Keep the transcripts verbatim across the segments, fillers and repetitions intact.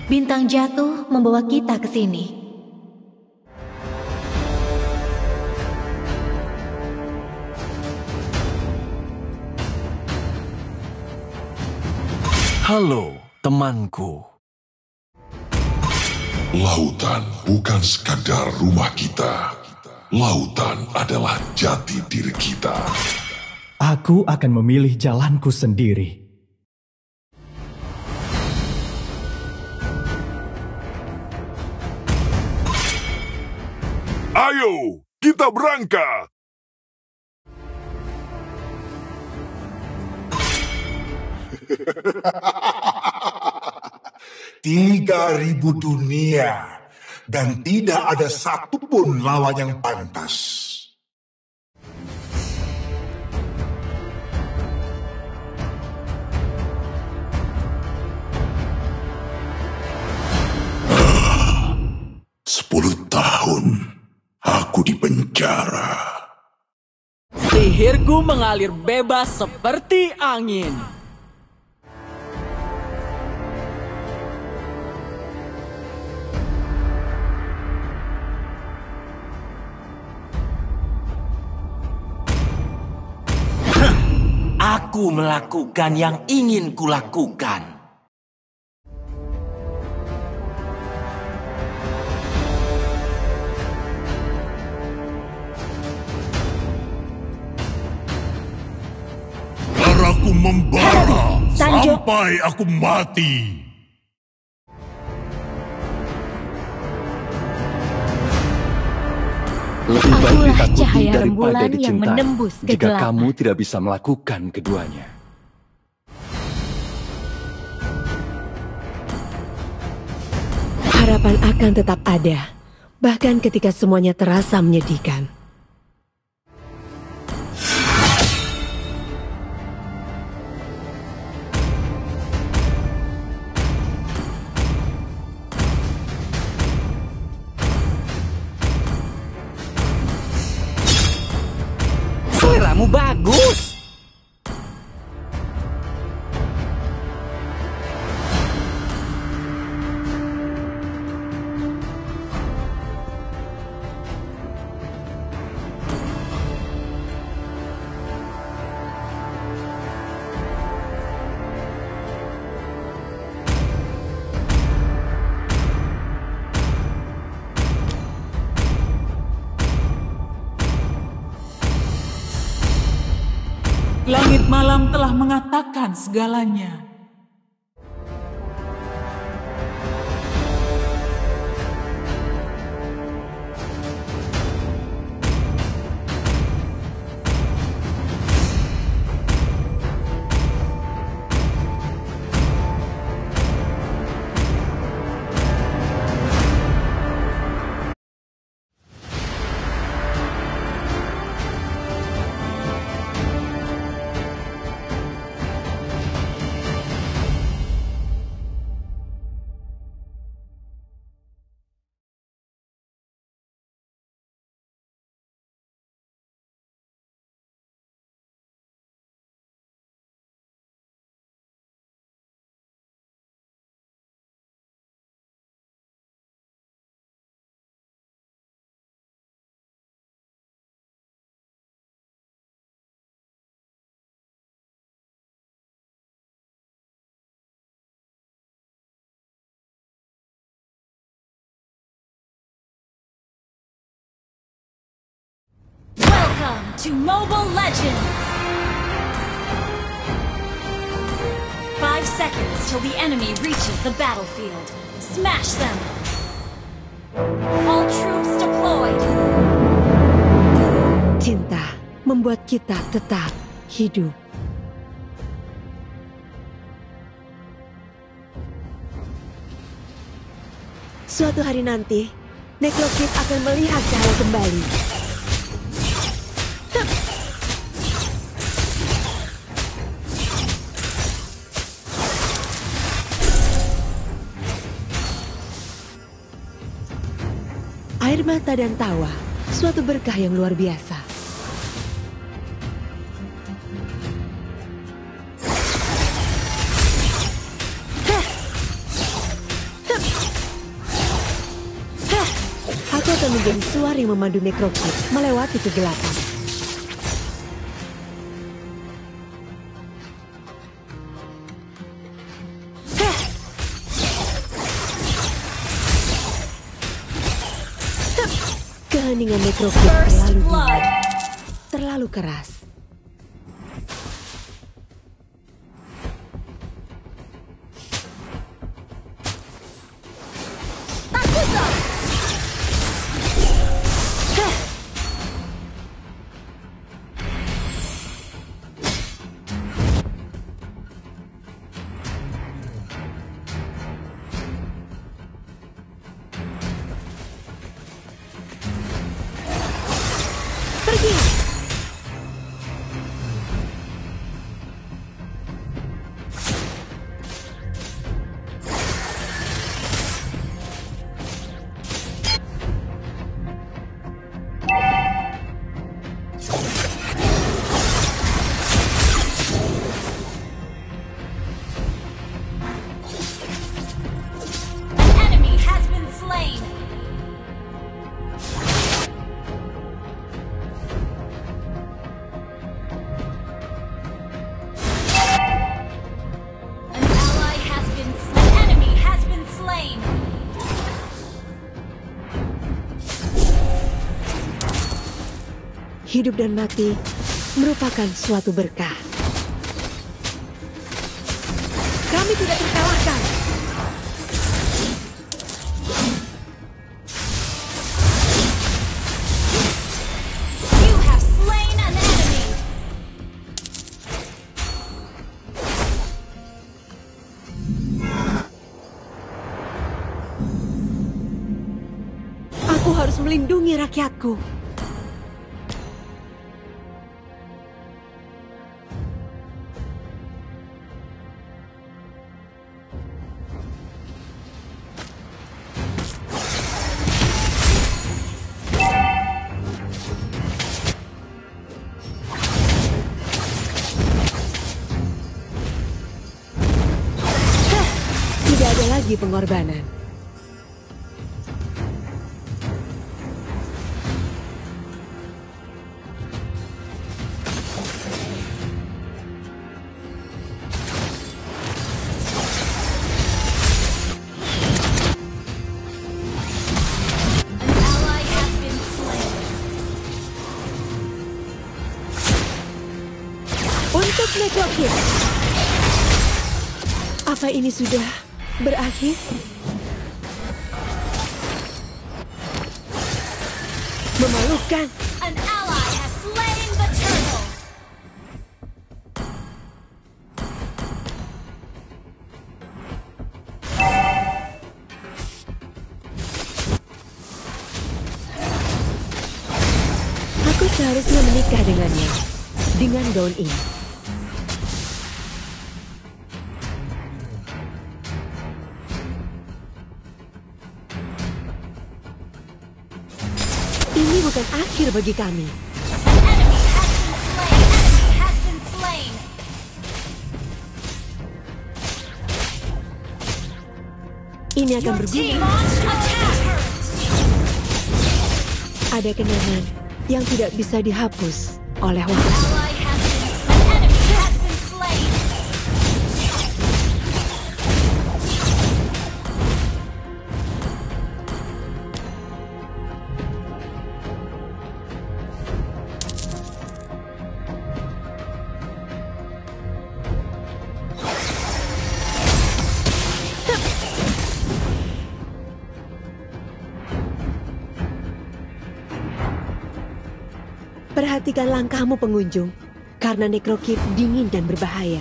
Bintang jatuh membawa kita ke sini. Halo, temanku. Lautan bukan sekadar rumah kita. Lautan adalah jati diri kita. Aku akan memilih jalanku sendiri. Ayo, kita berangkat! Tiga ribu dunia, dan tidak ada satupun lawan yang pantas. Sepuluh tahun aku di penjara. Sihirku mengalir bebas seperti angin. Aku melakukan yang ingin kulakukan. Darahku membara Sanjo. sampai aku mati. Lebih baik Akulah ditakuti cahaya daripada rembulan yang dicintai. menembus Jika kegelapan. kamu tidak bisa melakukan keduanya. Harapan akan tetap ada, bahkan ketika semuanya terasa menyedihkan. Seleramu bagus. Langit malam telah mengatakan segalanya. Welcome to Mobile Legends! Five seconds till the enemy reaches the battlefield. Smash them! All troops deployed! Cinta membuat kita tetap hidup. Suatu hari nanti, Necrokid akan melihat cahaya kembali. Air mata dan tawa, suatu berkah yang luar biasa. Hah. Hup. akan menjadi suara yang memandu Necrokid melewati kegelapan. Keheningan Necrokid terlalu dingin, terlalu keras. Hidup dan mati merupakan suatu berkah. Kami tidak terkalahkan. You have slain an enemy. Aku harus melindungi rakyatku. Tidak ada lagi pengorbanan. Untuk Necrokid. Apa ini sudah berakhir? Memalukan. An ally has slain the turtle. Aku seharusnya menikah dengannya. Dengan gaun ini. Ini bukan akhir bagi kami. Enemy has been slain. Enemy has been slain. Ini akan Your berguna. team launched attack. Ada kenangan yang tidak bisa dihapus oleh waktu. Ally has been slain. Enemy has been slain. Perhatikan langkahmu pengunjung, karena Necrokid dingin dan berbahaya.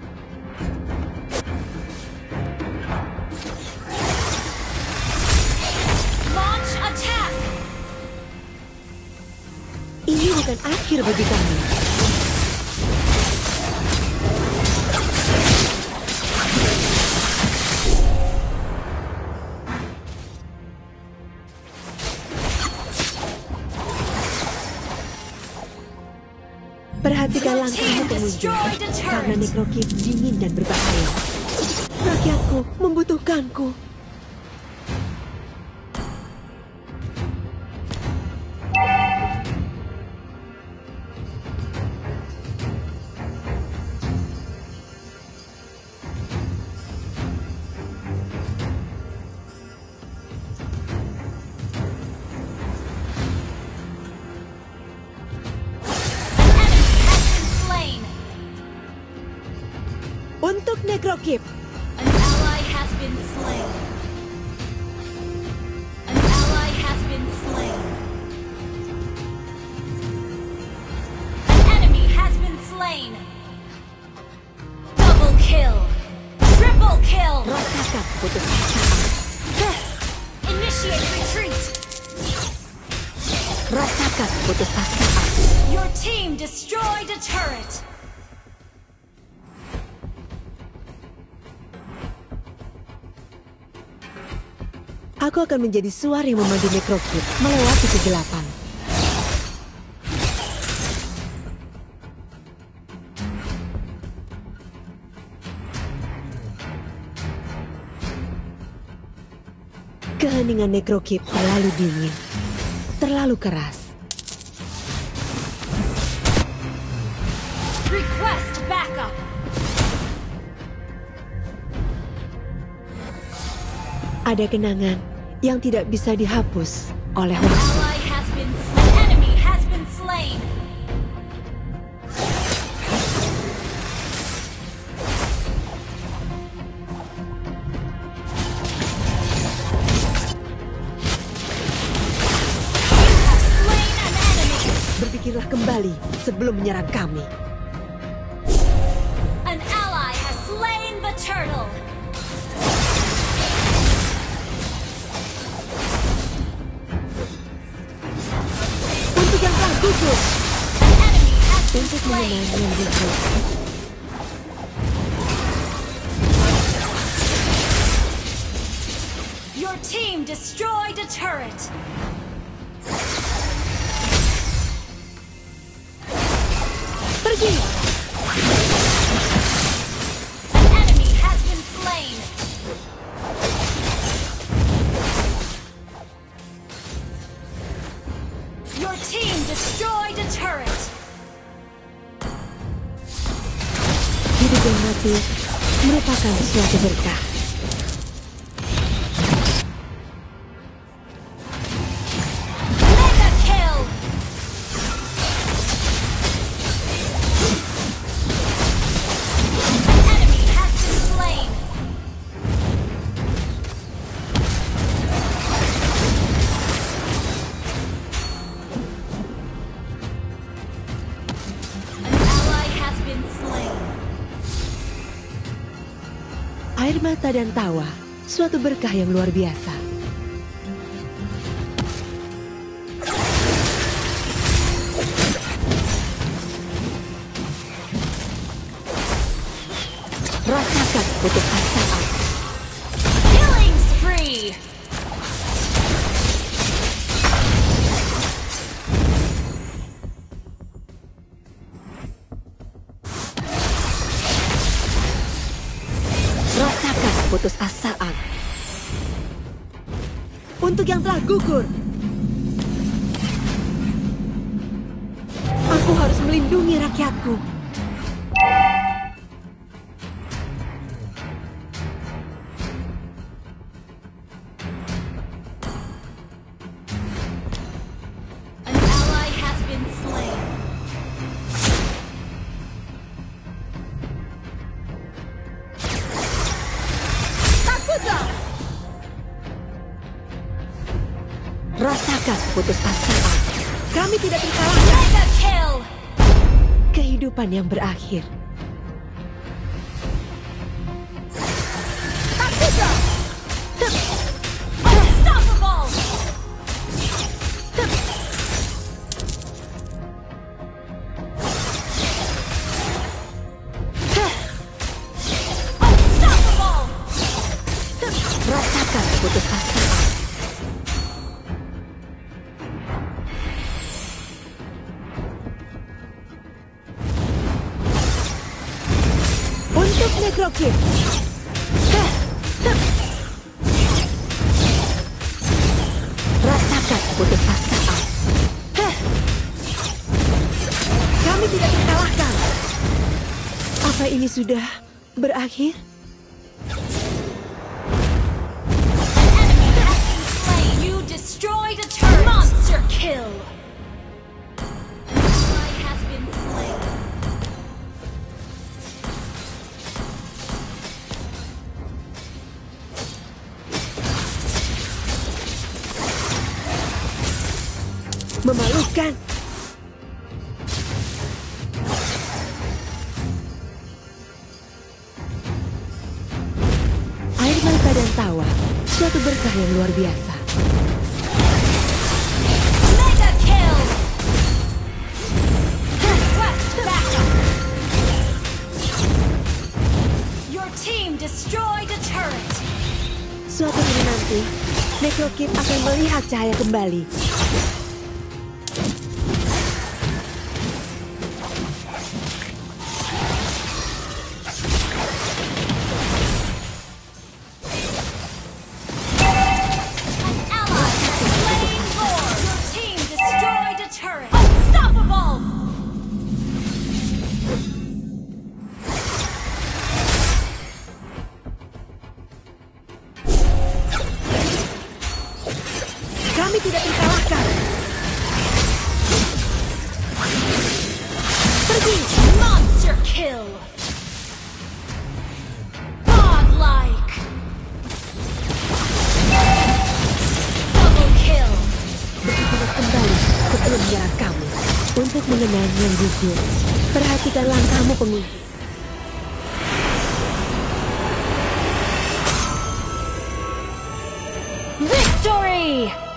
Launch attack. Ini bukan akhir bagi kami. Perhatikan langkahmu pengunjung, karena Necrokid dingin dan berbahaya. Rakyatku membutuhkanku. Necrokeep. An ally has been slain. An ally has been slain. An enemy has been slain. Double kill. Triple kill. Rasakan putus asa. Initiate retreat. Rasakan putus asa. Your team destroyed a turret. Aku akan menjadi suar yang memandu Necrokeep melewati kegelapan. Keheningan Necrokeep terlalu dingin, terlalu keras. Request backup. Ada kenangan yang tidak bisa dihapus oleh waktu. Ally has been slain. Enemy has been slain. You have slain an enemy. Berpikirlah kembali sebelum menyerang kami. An ally has slain the turtle. Untuk yang telah gugur, An enemy has been untuk slain. mengenang yang gugur. Your team destroyed a turret. Pergi! An enemy has been slain. Your team destroyed a turret. Hidup dan mati merupakan suatu berkah. Mega kill. An enemy has been slain. An ally has been slain. Air mata dan tawa, suatu berkah yang luar biasa. Rasakan putus asaan. Killing spree. Rasakan putus asaan. Untuk yang telah gugur, aku harus melindungi rakyatku. An ally has been slain. Takutlah. Rasakan putus asaan. Kami tidak terkalahkan. Mega kill. Kehidupan yang berakhir. Takutlah. Unstoppable. Unstoppable. Rasakan putus asaan. Untuk Necrokeep. Rasakan putus asaan. Kami tidak terkalahkan. Apa ini sudah berakhir? An enemy has been slain. You destroyed a turret. Monster kill. An ally has been slain. Memalukan. Air mata dan tawa, suatu berkah yang luar biasa. Mega kill! Request backup! Your team destroyed a turret! Suatu hari nanti, Necrokid akan melihat cahaya kembali. Kami tidak terkalahkan. Pergi. Monster kill. Godlike. Double kill. Berikutnya kembali sebelum menyerang kamu. Untuk mengenal yang jujur, perhatikan langkahmu pengunjung. Victory!